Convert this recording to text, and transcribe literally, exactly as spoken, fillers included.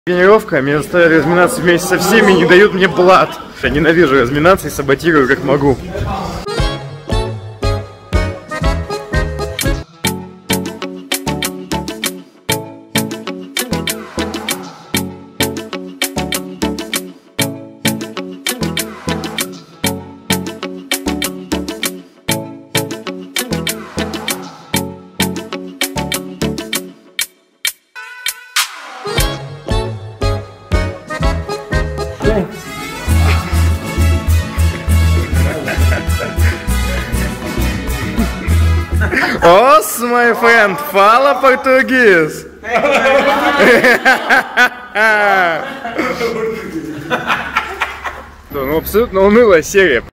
Тренировка, меня заставили разминаться вместе со всеми, не дают мне блат. Я ненавижу разминаться и саботирую как могу. Os, my friend, fala português. Ну, абсолютно унылая серия.